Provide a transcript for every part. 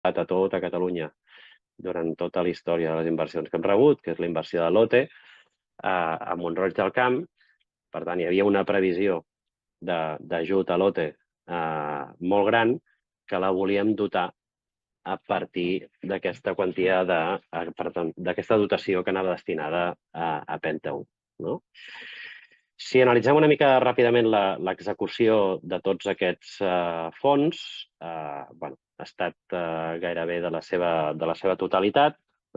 a tota Catalunya durant tota la història de les inversions que hem rebut, que és la inversió de l'OTE, a Mont-roig del Camp. Per tant, hi havia una previsió d'ajut a l'OTE molt gran que la volíem dotar a partir d'aquesta quantia d'aquesta dotació que anava destinada a Penta 1. No? Si analitzem una mica ràpidament l'execució de tots aquests fons, ha estat gairebé de la seva totalitat.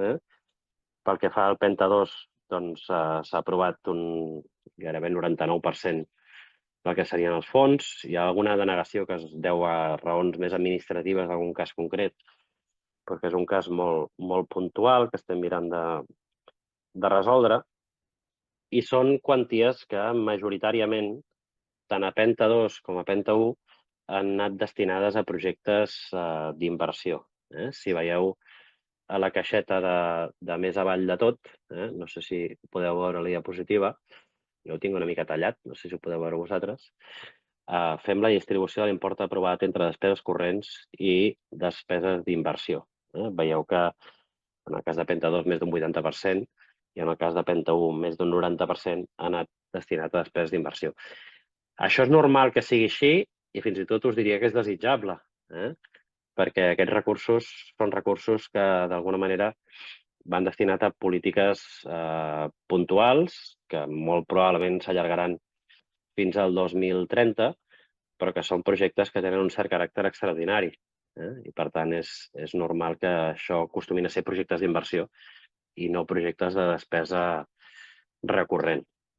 Pel que fa al Penta 2, doncs, s'ha aprovat un gairebé 99% del que serien els fons. Hi ha alguna denegació que es deu a raons més administratives, en algun cas concret, perquè és un cas molt puntual que estem mirant de resoldre. I són quanties que majoritàriament, tant a Penta 2 com a Penta 1, han anat destinades a projectes d'inversió. Si veieu a la caixeta de més avall de tot, no sé si podeu veure la diapositiva, jo ho tinc una mica tallat, no sé si ho podeu veure vosaltres, fem la distribució de l'import aprovat entre despeses corrents i despeses d'inversió. Veieu que en el cas de Penta 2 més d'un 80% i en el cas de Penta 1 més d'un 90% ha anat destinat a despeses d'inversió. Això és normal que sigui així i fins i tot us diria que és desitjable, perquè aquests recursos són recursos que d'alguna manera van destinats a polítiques puntuals que molt probablement s'allargaran fins al 2030, però que són projectes que tenen un cert caràcter extraordinari. I, per tant, és normal que això acostumin a ser projectes d'inversió i no projectes de despesa recurrent.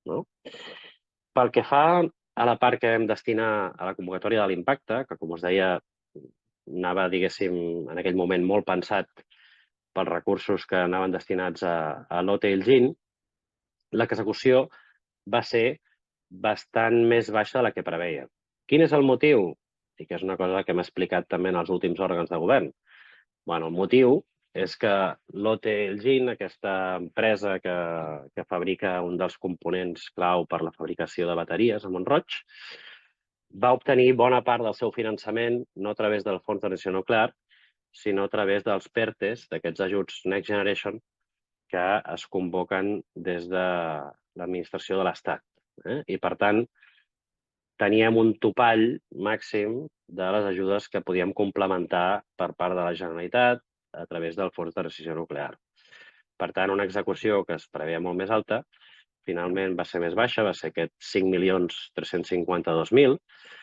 Pel que fa a la part que vam destinar a la convocatòria de l'impacte, que, com us deia, anava, diguéssim, en aquell moment molt pensat pels recursos que anaven destinats a l'OTE i el GIN, l'execució va ser bastant més baixa de la que preveia. Quin és el motiu? I que és una cosa que hem explicat també en els últims òrgans de govern. El motiu és que l'OTE i el GIN, aquesta empresa que fabrica un dels components clau per la fabricació de bateries a Mont-roig, va obtenir bona part del seu finançament no a través del Fons de Transició Nuclear, sinó a través dels PERTEs, d'aquests ajuts Next Generation, que es convoquen des de l'administració de l'Estat. I, per tant, teníem un topall màxim de les ajudes que podíem complementar per part de la Generalitat a través del Fons de Transició Nuclear. Per tant, una execució que es preveia molt més alta, finalment va ser més baixa, va ser aquest 5.352.000.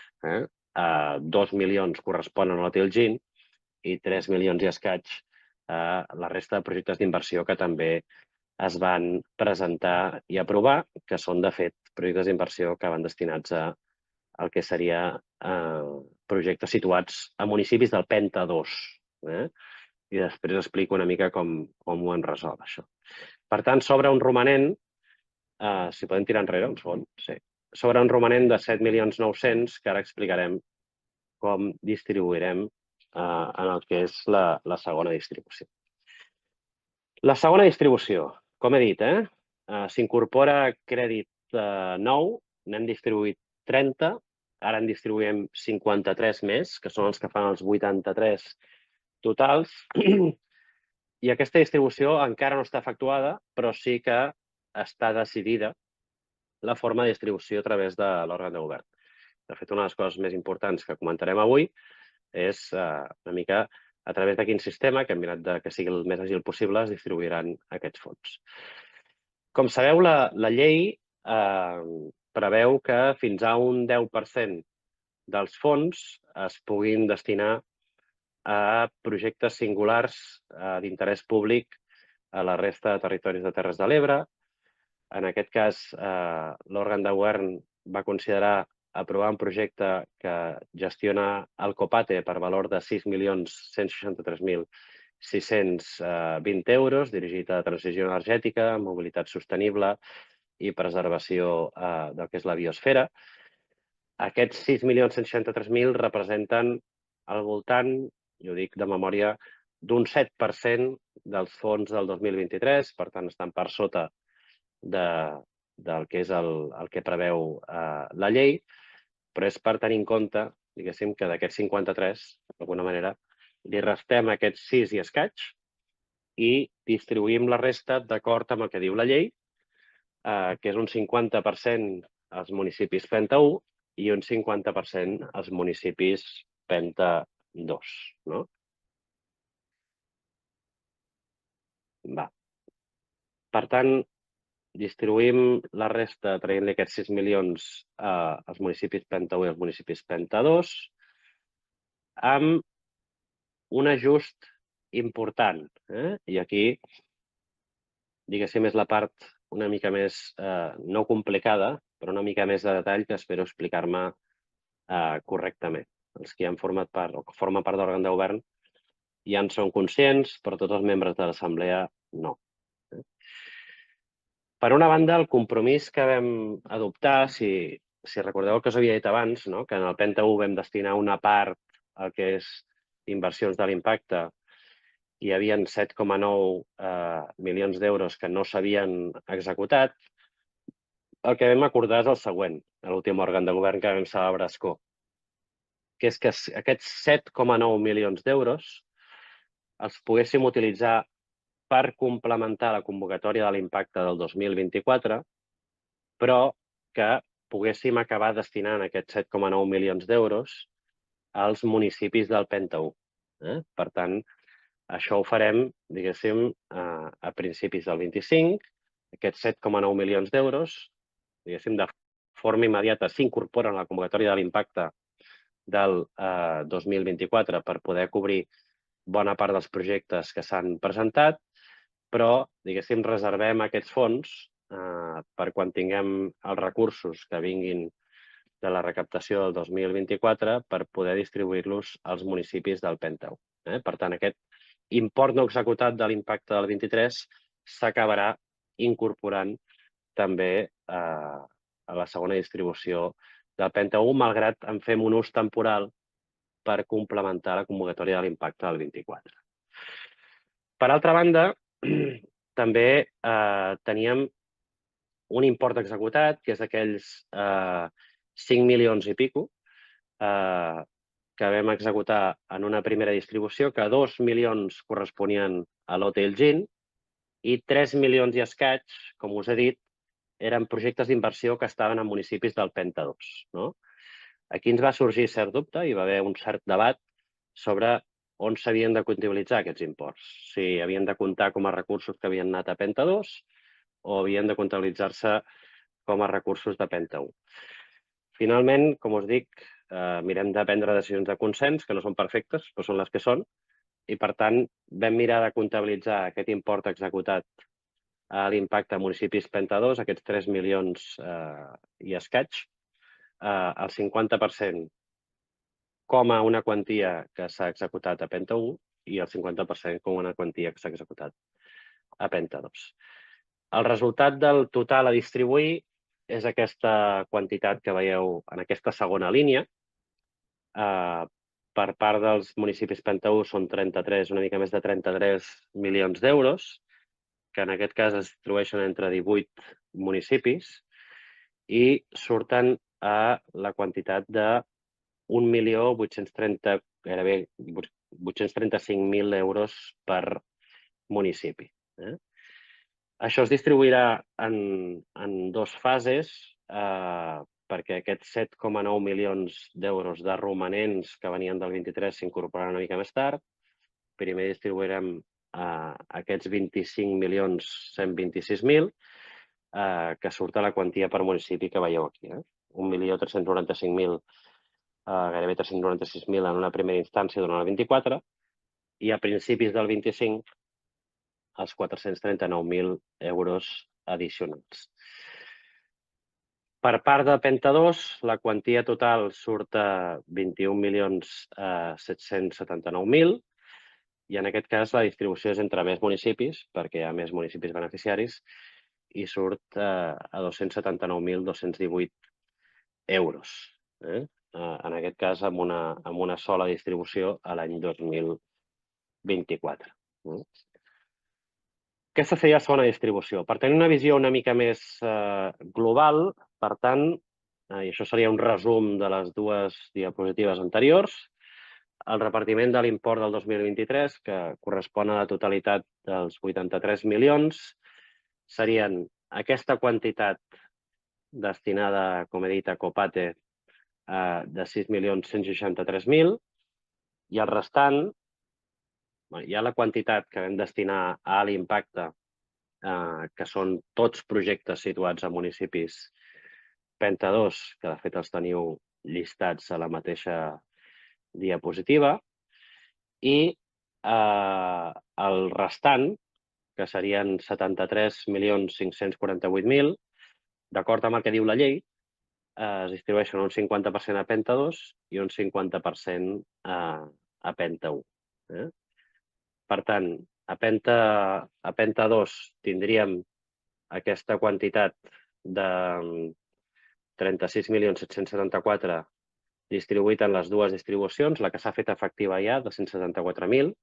2 milions corresponen a l'OTE i el GIN i 3 milions i escaig a la resta de projectes d'inversió que també es van presentar i aprovar, que són, de fet, projectes d'inversió que van destinats a el que seria projectes situats a municipis del Penta 2. I després explico una mica com ho hem resolt, això. Per tant, sobre un romanent, si podem tirar enrere un segon, sí, sobre un romanent de 7.900.000, que ara explicarem com distribuirem en el que és la segona distribució. La segona distribució, com he dit, s'incorpora crèdit nou, n'hem distribuït 30, ara en distribuïm 53 més, que són els que fan els 83 totals, i aquesta distribució encara no està efectuada, però sí que està decidida la forma de distribució a través de l'òrgan de govern. De fet, una de les coses més importants que comentarem avui és una mica a través de quin sistema, que hem mirat que sigui el més àgil possible, es distribuiran aquests fons. Com sabeu, la llei preveu que fins a un 10% dels fons es puguin destinar a projectes singulars d'interès públic a la resta de territoris de Terres de l'Ebre. En aquest cas, l'òrgan de govern va considerar aprovar un projecte que gestiona el Copate per valor de 6.163.620 euros, dirigit a transició energètica, mobilitat sostenible i preservació del que és la biosfera. Aquests 6.163.000 representen al voltant, jo dic de memòria, d'un 7% dels fons del 2023, per tant estan per sota del que és el que preveu la llei, però és per tenir en compte, diguéssim, que d'aquests 53, d'alguna manera, li restem aquests 6 i escaig i distribuïm la resta d'acord amb el que diu la llei, que és un 50% als municipis Penta 1 i un 50% als municipis Penta 2. No? Va. Per tant, distribuïm la resta traient-li aquests 6 milions als municipis Penta 1 i als municipis Penta 2 amb un ajust important. I aquí, diguéssim, és la part una mica més, no complicada, però una mica més de detall que espero explicar-me correctament. Els que han format part o que formen part de l'òrgan de govern ja en són conscients, però tots els membres de l'Assemblea no. Per una banda, el compromís que vam adoptar, si recordeu el que us havia dit abans, no? Que en el Penta 1 vam destinar una part al que és inversions de l'impacte, hi havia 7,9 milions d'euros que no s'havien executat. El que vam acordar és el següent, a l'últim òrgan de govern que vam celebrar a Escó, que és que aquests 7,9 milions d'euros els poguéssim utilitzar per complementar la convocatòria de l'impacte del 2024, però que poguéssim acabar destinant aquests 7,9 milions d'euros als municipis del Penta 1. Per tant, això ho farem, diguéssim, a principis del 25. Aquests 7,9 milions d'euros, diguéssim, de forma immediata s'incorporen a la convocatòria de l'impacte del 2024 per poder cobrir bona part dels projectes que s'han presentat, però, diguéssim, reservem aquests fons per quan tinguem els recursos que vinguin de la recaptació del 2024 per poder distribuir-los als municipis del Penta 1. Per tant, aquest import no executat de l'impacte del 23 s'acabarà incorporant també a la segona distribució del Penta 1, malgrat en fem un ús temporal per complementar la convocatòria de l'impacte del 24. Per altra banda, també teníem un import executat, que és aquells 5 milions i pico, que vam executar en una primera distribució, que 2 milions corresponien a l'Hotel Elgin i 3 milions i escaig, com us he dit, eren projectes d'inversió que estaven en municipis del Penta 2. No? Aquí ens va sorgir cert dubte, hi va haver un cert debat sobre on s'havien de comptabilitzar aquests imports. Si havien de comptar com a recursos que havien anat a Penta 2 o havien de comptabilitzar-se com a recursos de Penta 1. Finalment, com us dic, mirem de prendre decisions de consens, que no són perfectes, però són les que són, i per tant vam mirar de comptabilitzar aquest import executat a l'impacte a municipis Penta 2, aquests 3 milions i escaig, el 50% com a una quantia que s'ha executat a Penta 1 i el 50% com una quantia que s'ha executat a Penta 2. El resultat del total a distribuir és aquesta quantitat que veieu en aquesta segona línia. Per part dels municipis Penta 1 són 33, una mica més de 33 milions d'euros, que en aquest cas es distribueixen entre 18 municipis i surten a la quantitat de 1.830.000, gairebé 835.000 euros per municipi. Això es distribuirà en dues fases, perquè aquests 7,9 milions d'euros de romanents que venien del 23 s'incorporaran una mica més tard. Primer distribuirem aquests 25.126.000, que surt a la quantia per municipi que veieu aquí. 1.395.000, gairebé 396.000 en una primera instància durant el 24, i a principis del 25 els 439.000 euros addicionals. Per part de Penta 2, la quantia total surt a 21.779.000 i en aquest cas la distribució és entre més municipis, perquè hi ha més municipis beneficiaris, i surt a 279.218 euros. En aquest cas, amb una sola distribució a l'any 2024. Aquesta seria la segona distribució. Per tenir una visió una mica més global, per tant, i això seria un resum de les dues diapositives anteriors, el repartiment de l'import del 2023, que correspon a la totalitat dels 83 milions, serien aquesta quantitat destinada, com he dit, a Copate de 6.163.000 i el restant, hi ha la quantitat que vam destinar a l'impacte, que són tots projectes situats a municipis Penta 2, que de fet els teniu llistats a la mateixa diapositiva, i el restant, que serien 73.548.000, d'acord amb el que diu la llei, es distribueixen un 50% a Penta 2 i un 50% a Penta 1. Per tant, a Penta 2 tindríem aquesta quantitat de 36.774.000 distribuït en les dues distribucions, la que s'ha fet efectiva ja, de 174.000,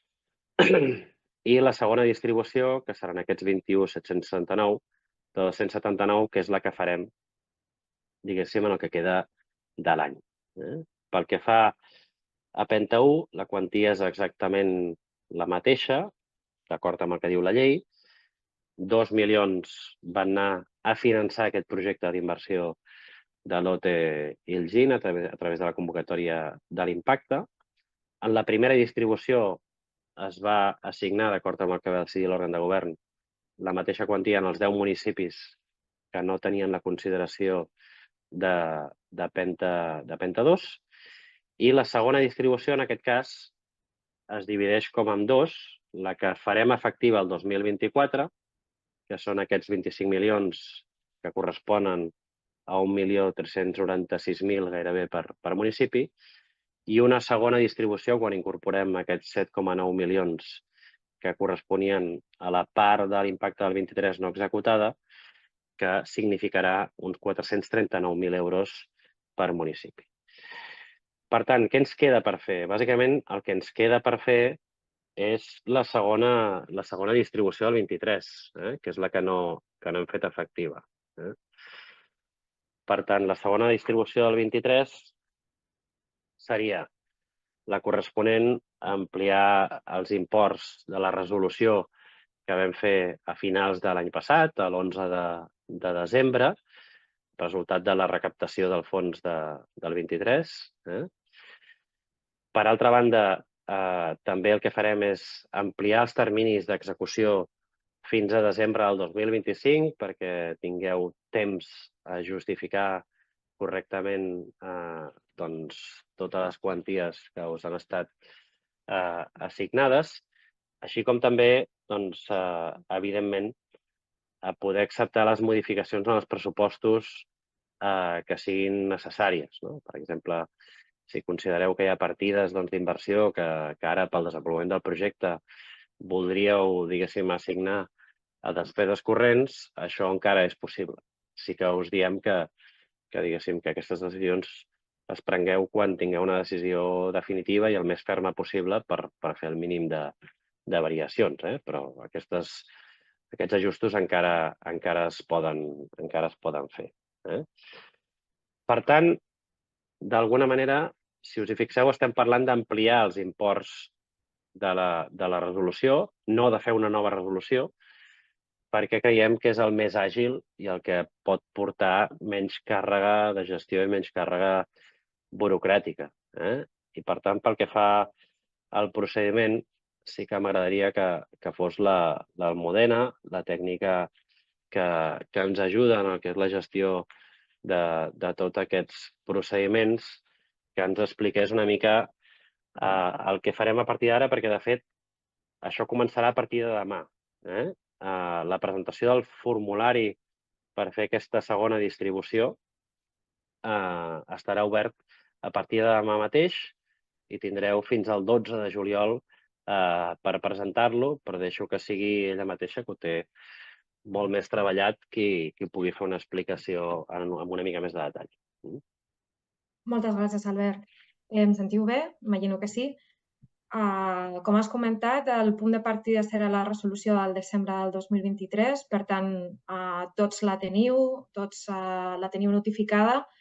i la segona distribució, que seran aquests 21.769, de 279, que és la que farem, diguéssim, en el que queda de l'any. Pel que fa a Penta 1, la quantia és exactament la mateixa, d'acord amb el que diu la llei. 2 milions van anar a finançar aquest projecte d'inversió de l'OTE Ilgin a través de la convocatòria de l'impacte. En la primera distribució es va assignar, d'acord amb el que va decidir l'òrgan de govern, la mateixa quantia en els 10 municipis que no tenien la consideració de Penta 2. I la segona distribució, en aquest cas, es divideix com en dos, la que farem efectiva el 2024, que són aquests 25 milions que corresponen a 1.396.000 gairebé per municipi, i una segona distribució quan incorporem aquests 7,9 milions que corresponien a la part de l'impacte del 23 no executada, que significarà uns 439.000 euros per municipi. Per tant, què ens queda per fer? Bàsicament, el que ens queda per fer és la segona distribució del 23, que és la que no hem fet efectiva. Per tant, la segona distribució del 23 seria la corresponent a ampliar els imports de la resolució que vam fer a finals de l'any passat, a l'11 de desembre, resultat de la recaptació del fons del 23. Per altra banda, també el que farem és ampliar els terminis d'execució fins a desembre del 2025 perquè tingueu temps a justificar correctament totes les quanties que us han estat assignades, així com també, evidentment, a poder acceptar les modificacions en els pressupostos que siguin necessàries. Per exemple, si considereu que hi ha partides d'inversió que ara pel desenvolupament del projecte voldríeu, diguéssim, assignar a despeses corrents, això encara és possible. Sí que us diem que diguéssim, que aquestes decisions es prengueu quan tingueu una decisió definitiva i el més ferma possible per fer el mínim de variacions, però aquests ajustos encara es poden fer. Per tant, d'alguna manera, si us hi fixeu, estem parlant d'ampliar els imports de la resolució, no de fer una nova resolució, perquè creiem que és el més àgil i el que pot portar menys càrrega de gestió i menys càrrega burocràtica. I, per tant, pel que fa al procediment, sí que m'agradaria que fos l'Almudena, la tècnica que ens ajuda en el que és la gestió de tots aquests procediments, que ens expliqués una mica el que farem a partir d'ara, perquè, de fet, això començarà a partir de demà. La presentació del formulari per fer aquesta segona distribució estarà obert a partir de demà mateix i tindreu fins al 12 de juliol per presentar-lo, però deixo que sigui ella mateixa, que ho té molt més treballat, qui pugui fer una explicació amb una mica més de detall. Moltes gràcies, Albert. Em sentiu bé? Imagino que sí. Com has comentat, el punt de partida serà la resolució del desembre del 2023, per tant, tots la teniu notificada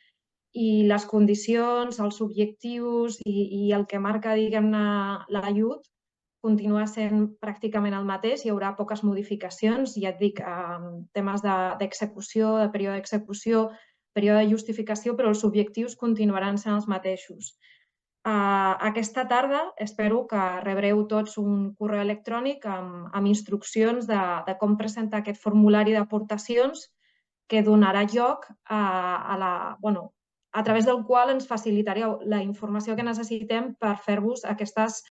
i les condicions, els objectius i el que marca, diguem-ne, l'ajut continua sent pràcticament el mateix, hi haurà poques modificacions, ja et dic, temes d'execució, de període d'execució, període de justificació, però els objectius continuaran sent els mateixos. Aquesta tarda espero que rebreu tots un correu electrònic amb instruccions de com presentar aquest formulari d'aportacions que donarà lloc a través del qual ens facilitareu la informació que necessitem per fer-vos aquestes